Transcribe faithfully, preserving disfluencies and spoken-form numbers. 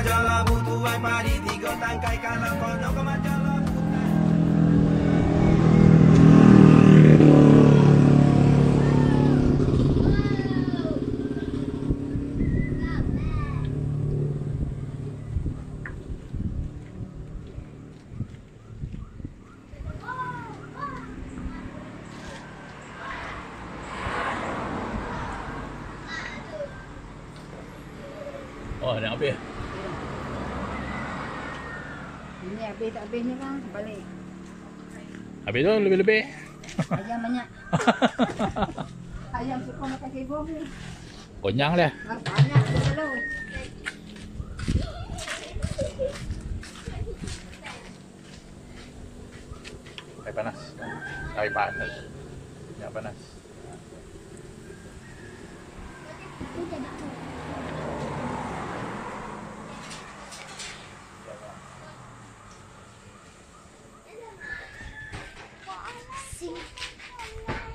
majalah butuh ai padi tiga tangkai kalau kono ke majalah. Oh, nak habis. Ini habis tak habis ni bang, balik. Habis tu lebih-lebih. Ayam banyak. Ayam suka makan kebab ni. Konyang dah. Ah, banyak tu kalau. Air panas. Air panas. Minyak panas. Sim.